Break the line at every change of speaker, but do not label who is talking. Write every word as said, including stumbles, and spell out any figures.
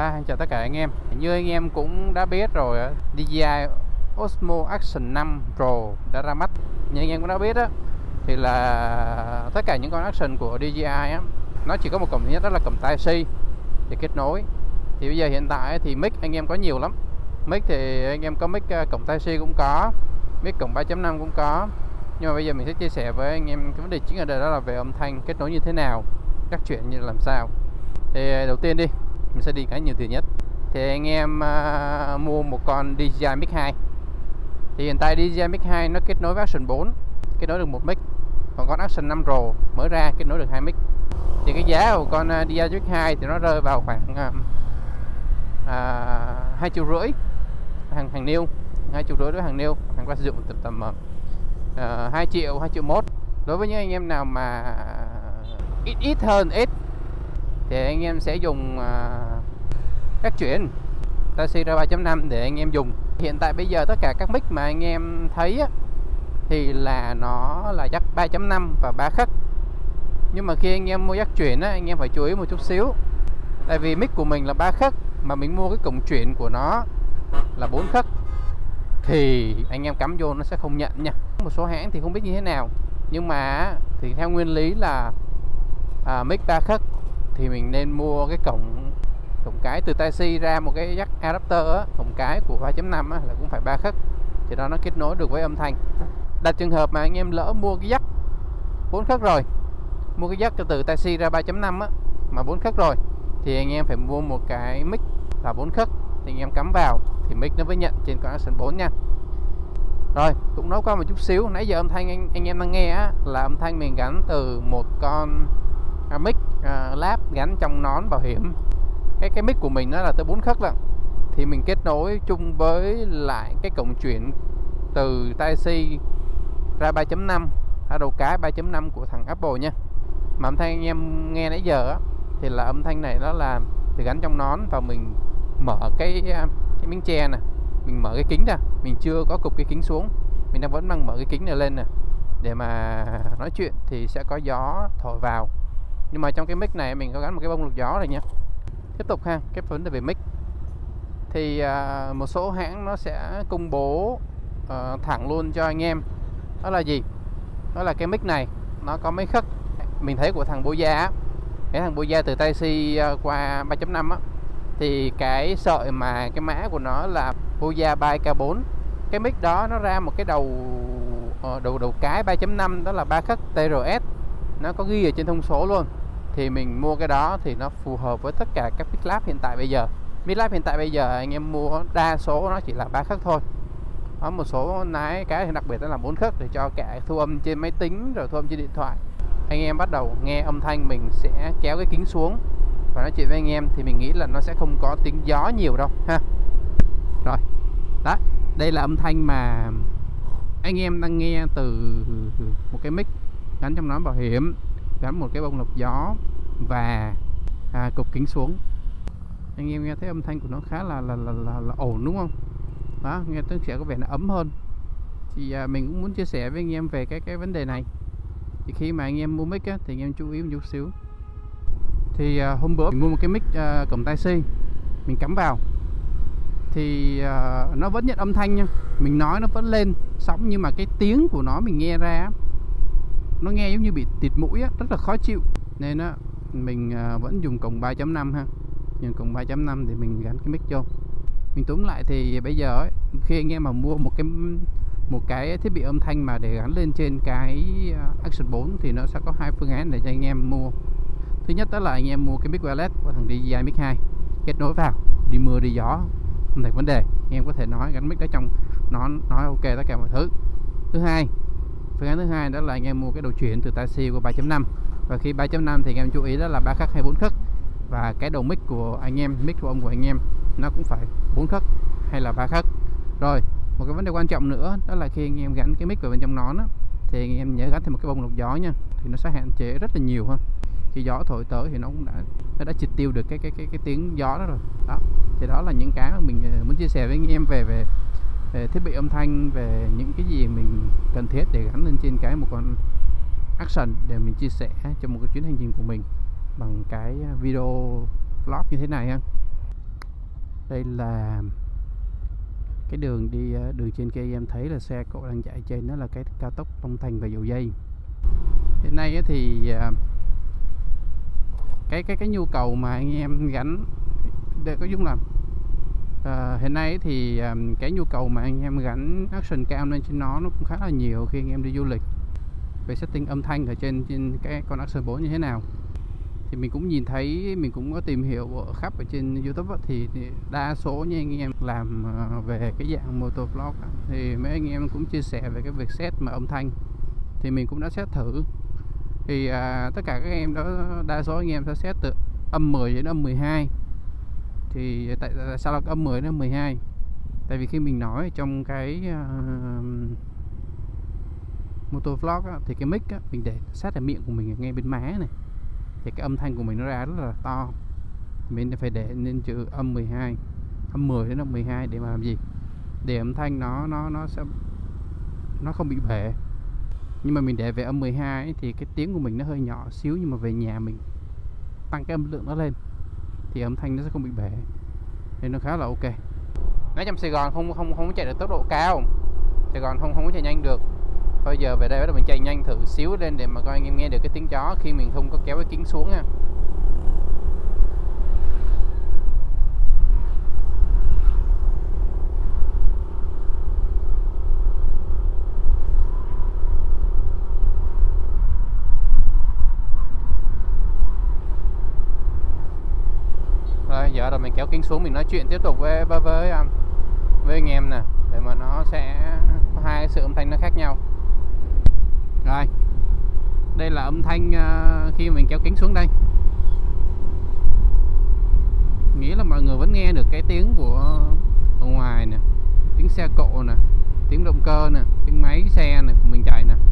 À, chào tất cả anh em. Như anh em cũng đã biết rồi, đê jê i Osmo Action năm Pro đã ra mắt. Như anh em cũng đã biết á, thì là tất cả những con Action của đê jê i á, nó chỉ có một cổng thứ nhất, đó là cổng Type C để kết nối. Thì bây giờ hiện tại thì mic anh em có nhiều lắm. Mic thì anh em có mic cổng Type C cũng có, mic cổng ba chấm năm cũng có. Nhưng mà bây giờ mình sẽ chia sẻ với anh em cái vấn đề chính ở đây, đó là về âm thanh kết nối như thế nào, các chuyện như làm sao. Thì đầu tiên đi, mình sẽ đi cái nhiều tiền nhất. Thì anh em uh, mua một con đê jê i Mic hai. Thì hiện tại đê jê i Mic hai nó kết nối với Action bốn, kết nối được một mic. Còn con Action năm Pro mới ra kết nối được hai mic. Thì cái giá của con uh, đê jê i Mic hai thì nó rơi vào khoảng uh, uh, hai triệu rưỡi hàng hàng new, hai triệu rưỡi đối hàng new, hàng qua sử dụng tầm tầm uh, hai triệu, hai triệu mốt. Đối với những anh em nào mà ít ít hơn ít thì anh em sẽ dùng uh, các chuyển Type C ra ba chấm năm để anh em dùng. Hiện tại bây giờ tất cả các mic mà anh em thấy á, thì là nó là jack ba chấm năm và ba khắc. Nhưng mà khi anh em mua jack chuyển á, anh em phải chú ý một chút xíu. Tại vì mic của mình là ba khắc mà mình mua cái cổng chuyển của nó là bốn khắc thì anh em cắm vô nó sẽ không nhận nha. Một số hãng thì không biết như thế nào, nhưng mà thì theo nguyên lý là à, mic ba khắc thì mình nên mua cái cổng cổng cái từ Type C ra một cái jack adapter á, cổng cái của ba chấm năm á, là cũng phải ba khắc thì đó nó kết nối được với âm thanh. Đặt trường hợp mà anh em lỡ mua cái jack bốn khắc rồi, mua cái jack từ Type C ra ba chấm năm á mà bốn khắc rồi, thì anh em phải mua một cái mic là bốn khắc thì anh em cắm vào thì mic nó mới nhận trên con Action bốn nha. Rồi cũng nói qua một chút xíu, nãy giờ âm thanh anh, anh em đang nghe á, là âm thanh mình gắn từ một con à, mic à, lab gắn trong nón bảo hiểm. Cái cái mic của mình nó là tới bốn khắc lận, thì mình kết nối chung với lại cái cổng chuyển từ Type C ra ba chấm năm, ra đầu cái ba chấm năm của thằng Apple nha. Mà âm thanh anh em nghe nãy giờ á, thì là âm thanh này đó là thì gắn trong nón, và mình mở cái cái miếng che nè, mình mở cái kính ra, mình chưa có cụp cái kính xuống, mình đang vẫn đang mở cái kính này lên nè để mà nói chuyện thì sẽ có gió thổi vào. Nhưng mà trong cái mic này mình có gắn một cái bông lọc gió này nha. Tiếp tục ha, cái vấn đề về mic thì uh, một số hãng nó sẽ công bố uh, thẳng luôn cho anh em, đó là gì, đó là cái mic này nó có mấy khắc. Mình thấy của thằng Boya á, cái thằng Boya từ Type C uh, qua ba chấm năm á, thì cái sợi mà cái mã của nó là Boya ba K bốn. Cái mic đó nó ra một cái đầu uh, đầu đầu cái ba chấm năm, đó là ba khắc T R S, nó có ghi ở trên thông số luôn. Thì mình mua cái đó thì nó phù hợp với tất cả các mic lab hiện tại bây giờ. Mic lab hiện tại bây giờ anh em mua đa số nó chỉ là ba khắc thôi. Có một số nái cái thì đặc biệt nó là bốn khắc để cho cả thu âm trên máy tính rồi thu âm trên điện thoại. Anh em bắt đầu nghe âm thanh mình sẽ kéo cái kính xuống và nói chuyện với anh em thì mình nghĩ là nó sẽ không có tiếng gió nhiều đâu ha. Rồi, đó, đây là âm thanh mà anh em đang nghe từ một cái mic gắn trong nón bảo hiểm, gắn một cái bông lọc gió và à, cụp kính xuống. Anh em nghe thấy âm thanh của nó khá là là, là, là, là ổn đúng không? Đó, nghe tiếng sẽ có vẻ là ấm hơn. Thì à, mình cũng muốn chia sẻ với anh em về cái cái vấn đề này. Thì khi mà anh em mua mic á, thì anh em chú ý một chút xíu. Thì à, hôm bữa mình mua một cái mic à, cổng Type C, mình cắm vào thì à, nó vẫn nhận âm thanh nha, mình nói nó vẫn lên sóng, nhưng mà cái tiếng của nó mình nghe ra nó nghe giống như bị tịt mũi á, rất là khó chịu. Nên á mình à, vẫn dùng cổng ba chấm năm ha. Nhưng cổng ba chấm năm thì mình gắn cái mic vô. Mình túm lại thì bây giờ ấy, khi anh em mà mua một cái một cái thiết bị âm thanh mà để gắn lên trên cái Action bốn thì nó sẽ có hai phương án để cho anh em mua. Thứ nhất đó là anh em mua cái mic wireless của thằng đê jê i Mic hai, kết nối vào, đi mưa đi gió không thành vấn đề, anh em có thể nói gắn mic ở trong nó nói ok tất cả mọi thứ. Thứ hai, phương án thứ hai đó là anh em mua cái đầu chuyển từ Type C của ba chấm năm, và khi ba chấm năm thì anh em chú ý đó là ba khắc hay bốn khắc, và cái đầu mic của anh em, mic của ông của anh em nó cũng phải bốn khắc hay là ba khắc. Rồi một cái vấn đề quan trọng nữa đó là khi anh em gắn cái mic vào bên trong nón á, thì anh em nhớ gắn thêm một cái bông lọc gió nha, thì nó sẽ hạn chế rất là nhiều ha. Khi gió thổi tới thì nó cũng đã nó đã triệt tiêu được cái cái cái cái tiếng gió đó rồi. Đó, thì đó là những cái mà mình muốn chia sẻ với anh em về về về thiết bị âm thanh, về những cái gì mình cần thiết để gắn lên trên cái một con Action để mình chia sẻ trong một cái chuyến hành trình của mình bằng cái video vlog như thế này ha. Đây là cái đường đi, đường trên kia em thấy là xe cộ đang chạy trên, đó là cái cao tốc Long Thành và Dầu Dây. Hiện nay thì cái cái cái nhu cầu mà anh em gắn để có dung là à, hiện nay thì cái nhu cầu mà anh em gắn action cam lên trên nó nó cũng khá là nhiều khi anh em đi du lịch. Về setting âm thanh ở trên trên cái con Action bốn như thế nào thì mình cũng nhìn thấy, mình cũng có tìm hiểu ở khắp ở trên YouTube thì, thì đa số như anh em làm về cái dạng motovlog thì mấy anh em cũng chia sẻ về cái việc set mà âm thanh, thì mình cũng đã set thử. Thì à, tất cả các em đó, đa số anh em sẽ set từ âm mười đến âm mười hai. Thì tại, tại sao là âm mười đến âm mười hai? Tại vì khi mình nói trong cái uh, motovlog á, thì cái mic á, mình để sát ở miệng của mình ngay bên má này, thì cái âm thanh của mình nó ra rất là to. Mình phải để lên chữ âm mười hai, âm mười đến âm mười hai để mà làm gì? Để âm thanh nó nó nó sẽ nó không bị bể. Nhưng mà mình để về âm mười hai ấy, thì cái tiếng của mình nó hơi nhỏ xíu, nhưng mà về nhà mình tăng cái âm lượng nó lên thì âm thanh nó sẽ không bị bể, nên nó khá là ok. Nói trong Sài Gòn không không không chạy được tốc độ cao, Sài Gòn không không có chạy nhanh được. Bây giờ về đây bắt đầu mình chạy nhanh thử xíu lên để mà coi anh em nghe được cái tiếng chó khi mình không có kéo cái kính xuống nha. Rồi giờ là mình kéo kính xuống, mình nói chuyện tiếp tục với với với, với anh em nè, để mà nó sẽ có hai sự âm thanh nó khác nhau. Rồi, đây là âm thanh khi mình kéo kính xuống đây. Nghĩa là mọi người vẫn nghe được cái tiếng của ở ngoài nè, tiếng xe cộ nè, tiếng động cơ nè, tiếng máy xe nè của mình chạy nè.